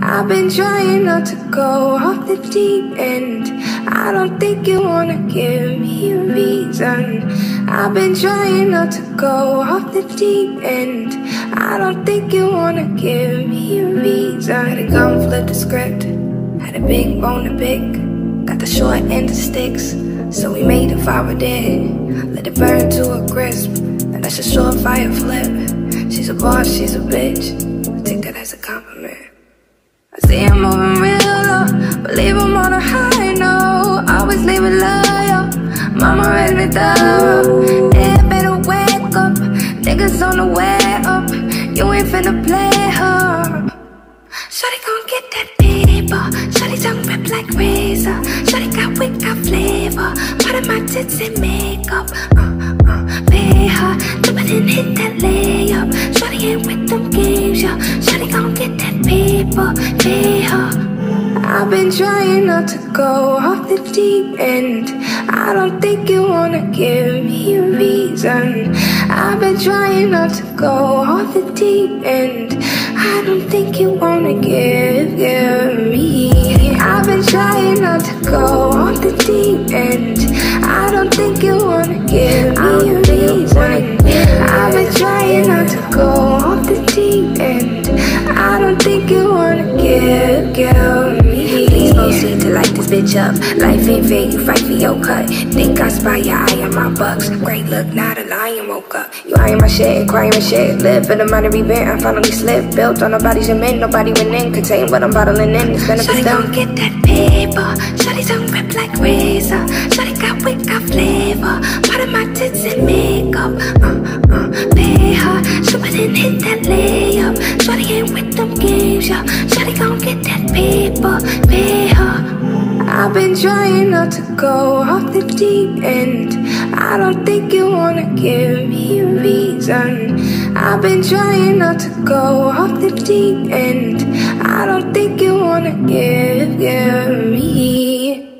I've been trying not to go off the deep end. I don't think you wanna give me a reason. I've been trying not to go off the deep end. I don't think you wanna give me a reason. Had to come flip the script, had a big bone to pick. Got the short end of sticks, so we made a fire dead. Let it burn to a crisp, and that's a surefire flip. She's a boss, she's a bitch, take that as a compliment. I see I'm moving real low, but leave him on a high note. Always leave it loyal, mama raised me thorough. Yeah, better wake up, niggas on the way up. You ain't finna play her. Shawty gon' get that paper, Shawty tongue rip like razor. Shawty got wit, got flavor, part of my tits and makeup. Pay her, Dribble and hit that layup. Shawty ain't with them games, yo. Shawty gon' get that paper, pay her. I've been trying not to go off the deep end. I don't think you wanna give me a reason. I've been trying not to go off the deep end. I don't think you wanna give me. I've been trying not to go off the deep end. I don't think you wanna give me a reason. I've been trying not to go off the deep end. I don't think you wanna give me. Please proceed to light this bitch up. Life ain't fair, you fight for your cut. Think I spy your eye on my bucks. Great look, not a lion woke up. You eyeing my shit and crying my shit. Live in a minor event, I finally slipped. Built on nobody's men, nobody went in. Contain what I'm bottling in, it's gonna be done. Shawty gon' get that paper, Shawty tongue rip like razor. Shawty got wit, got flavor, part of my tits and makeup. Pay her, Dribble and hit that layup. Shawty ain't with them games, yo. Shawty gon' get that paper, pay her. I've been trying not to go off the deep end. I don't think you wanna give me a reason. I've been trying not to go off the deep end. I don't think you wanna give me.